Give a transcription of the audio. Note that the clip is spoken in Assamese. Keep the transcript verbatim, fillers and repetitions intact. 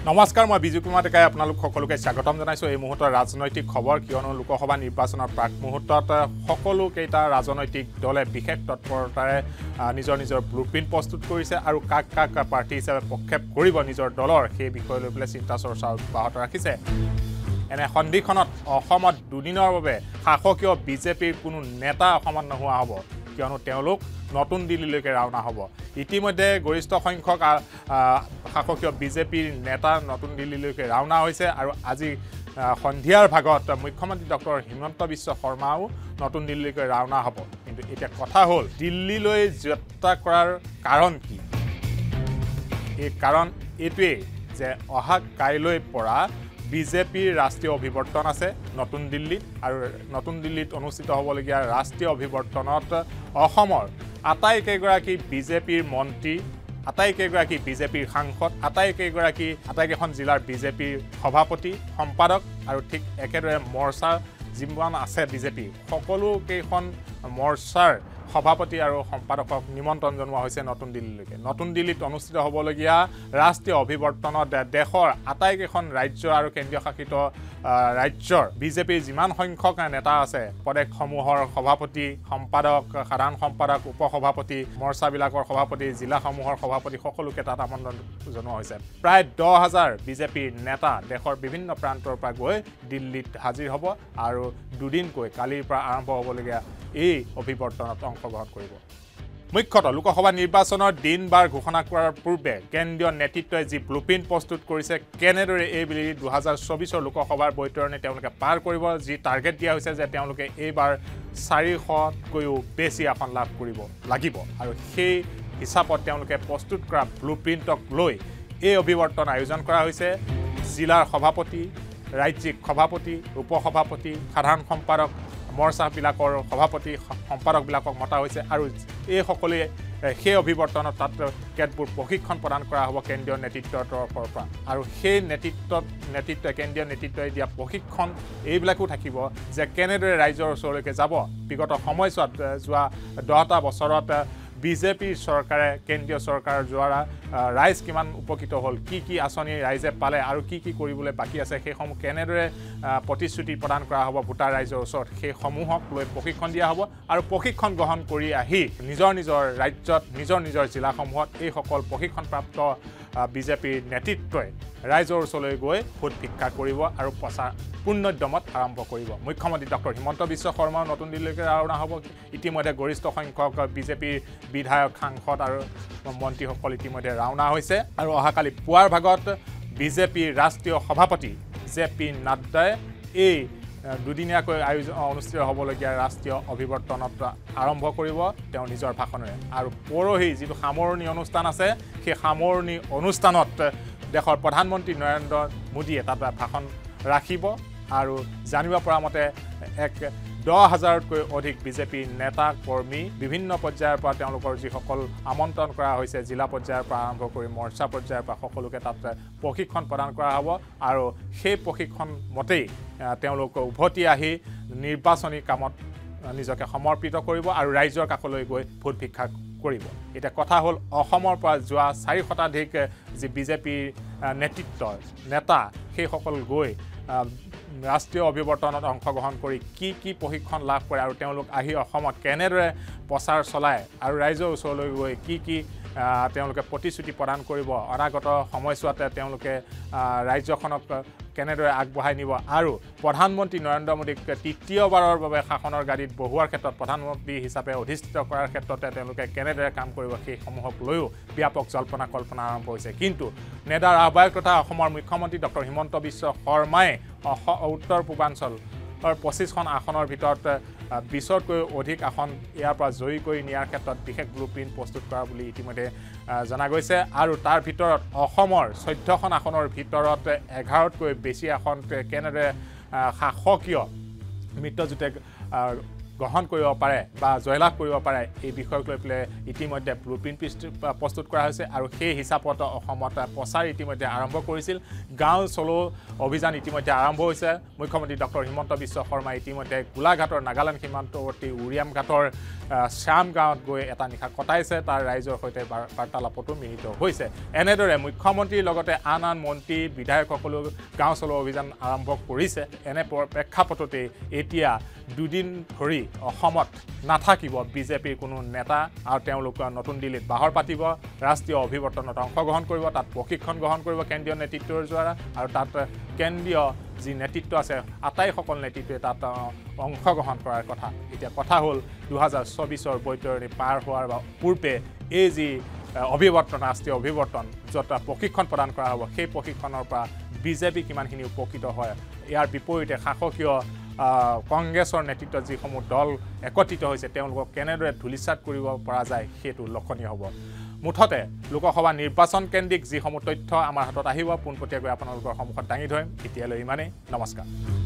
নমস্কাৰ মই বিজু কুমাৰ টেকাই আপোনালোক সকলোকে স্বাগতম জনাইছো এই মুহূৰ্তৰ ৰাজনৈতিক খবৰ কিয়নো লোকসভা নিৰ্বাচনৰ প্ৰাক মুহূৰ্তত সকলো কেইটা ৰাজনৈতিক দলে বিশেষ তৎপৰতাৰে নিজৰ নিজৰ ব্লুপ্ৰিন্ট প্ৰস্তুত কৰিছে আৰু কাক কাক পাৰ্টি হিচাপে প্ৰক্ষেপ কৰিব নিজৰ দলৰ সেই বিষয় লৈ পেলাই চিন্তা চৰ্চা অব্যাহত ৰাখিছে এনে সন্ধিখনত অসমত দুদিনৰ বাবে শাসকীয় বিজেপিৰ কোনো নেতা অসমত নোহোৱা হ'ব কিয়নো তেওঁলোক নতুন দিল্লীলৈকে ৰাওনা হ'ব ইতিমধ্যে গৰিষ্ঠ সংখ্যক শাসকীয় বিজেপিৰ নেতা নতুন দিল্লীলৈকে ৰাওনা হৈছে আৰু আজি সন্ধিয়াৰ ভাগত মুখ্যমন্ত্ৰী ডক্টৰ হিমন্ত বিশ্ব শৰ্মাও নতুন দিল্লীলৈকে ৰাওনা হ'ব কিন্তু এটা কথা হ'ল দিল্লীলৈ যাত্ৰা কৰাৰ কাৰণ কি এই কাৰণ এইটোৱে যে অহা কাইলৈ পৰা বিজেপিৰ ৰাষ্ট্ৰীয় অভিৱৰ্তন আছে নতুন দিল্লীত আৰু নতুন দিল্লীত অনুষ্ঠিত হ'বলগীয়া ৰাষ্ট্ৰীয় অভিৱৰ্তনত অসমৰ আটাইকেইগৰাকী বিজেপিৰ মন্ত্ৰী আটাইকেইগৰাকী বিজেপিৰ সাংসদ আটাইকেইগৰাকী আটাইকেইখন জিলাৰ বিজেপিৰ সভাপতি সম্পাদক আৰু ঠিক একেদৰে মৰ্চা যিমান আছে বিজেপি সকলো কেইখন মৰ্চাৰ সভাপতি আৰু সম্পাদকক নিমন্ত্ৰণ জনোৱা হৈছে নতুন দিল্লীলৈকে নতুন দিল্লীত অনুষ্ঠিত হ'বলগীয়া ৰাষ্ট্ৰীয় অভিৱৰ্তনত দেশৰ আটাইকেইখন ৰাজ্য আৰু কেন্দ্ৰীয় শাসিত ৰাজ্যৰ বিজেপিৰ যিমান সংখ্যক নেতা আছে প্ৰদেশসমূহৰ সভাপতি সম্পাদক সাধাৰণ সম্পাদক উপসভাপতি মৰ্চাবিলাকৰ সভাপতি জিলাসমূহৰ সভাপতি সকলোকে তাত আমন্ত্ৰণ জনোৱা হৈছে প্ৰায় দহ হাজাৰ বিজেপিৰ নেতা দেশৰ বিভিন্ন প্ৰান্তৰ পৰা গৈ দিল্লীত হাজিৰ হ'ব আৰু দুদিনকৈ কালিৰ পৰা আৰম্ভ হ'বলগীয়া এই অভিৱৰ্তনত অংশগ্ৰহণ কৰিব মুখ্যতঃ লোকসভা নিৰ্বাচনৰ দিন বাৰ ঘোষণা কৰাৰ পূৰ্বে কেন্দ্ৰীয় নেতৃত্বই যি ব্লুপ্ৰিন্ট প্ৰস্তুত কৰিছে কেনেদৰে এই বুলি দুহেজাৰ চৌবিছৰ লোকসভাৰ বৈতৰণি তেওঁলোকে পাৰ কৰিব যি টাৰ্গেট দিয়া হৈছে যে তেওঁলোকে এইবাৰ চাৰিশতকৈও বেছি আসন লাভ কৰিব লাগিব আৰু সেই হিচাপত তেওঁলোকে প্ৰস্তুত কৰা ব্লুপ্ৰিন্টক লৈ এই অভিৱৰ্তন আয়োজন কৰা হৈছে জিলাৰ সভাপতি ৰাজ্যিক সভাপতি উপসভাপতি সাধাৰণ সম্পাদক মৰ্চাবিলাকৰ সভাপতি সম্পাদকবিলাকক মতা হৈছে আৰু এই সকলোৱে সেই অভিৱৰ্তনত তাত কেতবোৰ প্ৰশিক্ষণ প্ৰদান কৰা হ'ব কেন্দ্ৰীয় নেতৃত্বৰ তৰফৰ পৰা আৰু সেই নেতৃত্বত নেতৃত্বই কেন্দ্ৰীয় নেতৃত্বই দিয়া প্ৰশিক্ষণ এইবিলাকো থাকিব যে কেনেদৰে ৰাইজৰ ওচৰলৈকে যাব বিগত সময়ছোৱাত যোৱা দহটা বছৰত বিজেপিৰ চৰকাৰে কেন্দ্ৰীয় চৰকাৰৰ দ্বাৰা ৰাইজ কিমান উপকৃত হ'ল কি কি আঁচনি ৰাইজে পালে আৰু কি কি কৰিবলৈ বাকী আছে সেইসমূহ কেনেদৰে প্ৰতিশ্ৰুতি প্ৰদান কৰা হ'ব ভোটাৰ ৰাইজৰ ওচৰত সেইসমূহক লৈ প্ৰশিক্ষণ দিয়া হ'ব আৰু প্ৰশিক্ষণ গ্ৰহণ কৰি আহি নিজৰ নিজৰ ৰাজ্যত নিজৰ নিজৰ জিলাসমূহত এই সকল প্ৰশিক্ষণপ্ৰাপ্ত বিজেপিৰ নেতৃত্বই ৰাইজৰ ওচৰলৈ গৈ ভোট ভিক্ষা কৰিব আৰু প্ৰচাৰ পূৰ্ণোদ্যমত আৰম্ভ কৰিব মুখ্যমন্ত্ৰী ডক্টৰ হিমন্ত বিশ্ব শৰ্মাও নতুন দিল্লীলৈকে ৰাওনা হ'ব ইতিমধ্যে গৰিষ্ঠ সংখ্যক বিজেপিৰ বিধায়ক সাংসদ আৰু মন্ত্ৰীসকল ইতিমধ্যে ৰাওনা হৈছে আৰু অহাকালি পুৱাৰ ভাগত বিজেপিৰ ৰাষ্ট্ৰীয় সভাপতি জে পি নাড্ডাই এই দুদিনীয়াকৈ আয়োজন অনুষ্ঠিত হ'বলগীয়া ৰাষ্ট্ৰীয় অভিৱৰ্তনত আৰম্ভ কৰিব তেওঁ নিজৰ ভাষণেৰে আৰু পৰহি যিটো সামৰণি অনুষ্ঠান আছে সেই সামৰণি অনুষ্ঠানত দেশৰ প্ৰধানমন্ত্ৰী নৰেন্দ্ৰ মোদীয়ে তাত ভাষণ ৰাখিব আৰু জানিব পৰা মতে এক দহ হাজাৰতকৈ অধিক বিজেপিৰ নেতা কৰ্মী বিভিন্ন পৰ্যায়ৰ পৰা তেওঁলোকৰ যিসকল আমন্ত্ৰণ কৰা হৈছে জিলা পৰ্যায়ৰ পৰা আৰম্ভ কৰি মৰ্চা পৰ্যায়ৰ পৰা সকলোকে তাত প্ৰশিক্ষণ প্ৰদান কৰা হ'ব আৰু সেই প্ৰশিক্ষণ মতেই তেওঁলোক উভতি আহি নিৰ্বাচনী কামত নিজকে সমৰ্পিত কৰিব আৰু ৰাইজৰ কাষলৈ গৈ ভোট ভিক্ষা কৰিব এটা কথা হ'ল অসমৰ পৰা যোৱা চাৰি শতাধিক যি বিজেপিৰ নেতৃত্ব নেতা সেইসকল গৈ ৰাষ্ট্ৰীয় অভিৱৰ্তনত অংশগ্ৰহণ কৰি কি কি প্ৰশিক্ষণ লাভ কৰে আৰু তেওঁলোক আহি অসমত কেনেদৰে প্ৰচাৰ চলায় আৰু ৰাইজৰ ওচৰলৈ গৈ কি কি তেওঁলোকে প্ৰতিশ্ৰুতি প্ৰদান কৰিব অনাগত সময়ছোৱাতে তেওঁলোকে ৰাজ্যখনক কেনেদৰে আগবঢ়াই নিব আৰু প্ৰধানমন্ত্ৰী নৰেন্দ্ৰ মোদীক তৃতীয়বাৰৰ বাবে শাসনৰ গাড়ীত বহোৱাৰ ক্ষেত্ৰত প্ৰধানমন্ত্ৰী হিচাপে অধিষ্ঠিত কৰাৰ ক্ষেত্ৰতে তেওঁলোকে কেনেদৰে কাম কৰিব সেইসমূহক লৈও ব্যাপক জল্পনা কল্পনা আৰম্ভ হৈছে কিন্তু নেডাৰ আহ্বায়ক তথা অসমৰ মুখ্যমন্ত্ৰী ডক্টৰ হিমন্ত বিশ্ব শৰ্মাই উত্তৰ পূৰ্বাঞ্চলৰ পঁচিছখন আসনৰ ভিতৰত বিছতকৈ অধিক আসন ইয়াৰ পৰা জয়ী কৰি নিয়াৰ ক্ষেত্ৰত বিশেষ ব্লুপ্ৰিন্ট প্ৰস্তুত কৰা বুলি ইতিমধ্যে জনা গৈছে আৰু তাৰ ভিতৰত অসমৰ চৈধ্যখন আসনৰ ভিতৰত এঘাৰতকৈ বেছি আসন কেনেদৰে শাসকীয় মিত্ৰজোঁটে গ্ৰহণ কৰিব পাৰে বা জয়লাভ কৰিব পাৰে এই বিষয়ক লৈ পেলাই ইতিমধ্যে ব্লুপ্ৰিণ্ট প্ৰস্তুত কৰা হৈছে আৰু সেই হিচাপত অসমত প্ৰচাৰ ইতিমধ্যে আৰম্ভ কৰিছিল গাঁও চলো অভিযান ইতিমধ্যে আৰম্ভ হৈছে মুখ্যমন্ত্ৰী ডক্টৰ হিমন্ত বিশ্ব শৰ্মা ইতিমধ্যে গোলাঘাটৰ নাগালেণ্ড সীমান্তৱৰ্তী উৰিয়াম ঘাটৰ শ্যাম গাঁৱত গৈ এটা নিশা কটাইছে তাৰ ৰাইজৰ সৈতে বাৰ্তালাপতো মিলিত হৈছে এনেদৰে মুখ্যমন্ত্ৰীৰ লগতে আন আন মন্ত্ৰী বিধায়কসকলো গাঁও চলো অভিযান আৰম্ভ কৰিছে এনে প্ৰেক্ষাপটতে এতিয়া দুদিন ধৰি অসমত নাথাকিব বিজেপিৰ কোনো নেতা আৰু তেওঁলোক নতুন দিল্লীত বাহৰ পাতিব ৰাষ্ট্ৰীয় অভিৱৰ্তনত অংশগ্ৰহণ কৰিব তাত প্ৰশিক্ষণ গ্ৰহণ কৰিব কেন্দ্ৰীয় নেতৃত্বৰ দ্বাৰা আৰু তাত কেন্দ্ৰীয় যি নেতৃত্ব আছে আটাইসকল নেতৃত্বে তাত অংশগ্ৰহণ কৰাৰ কথা এতিয়া কথা হ'ল দুহেজাৰ চৌবিছৰ বৈতৰণি পাৰ হোৱাৰ পূৰ্বে এই যি অভিৱৰ্তন ৰাষ্ট্ৰীয় অভিৱৰ্তন য'ত প্ৰশিক্ষণ প্ৰদান কৰা হ'ব সেই প্ৰশিক্ষণৰ পৰা বিজেপি কিমানখিনি উপকৃত হয় ইয়াৰ বিপৰীতে শাসকীয় কংগ্ৰেছৰ নেতৃত্বত যিসমূহ দল একত্ৰিত হৈছে তেওঁলোকক কেনেদৰে ধূলিসাৎ কৰিব পৰা যায় সেইটো লক্ষণীয় হ'ব মুঠতে লোকসভা নিৰ্বাচন কেন্দ্ৰিক যিসমূহ তথ্য আমাৰ হাতত আহিব পোনপটীয়াকৈ আপোনালোকৰ সন্মুখত দাঙি ধৰিম এতিয়ালৈ ইমানেই নমস্কাৰ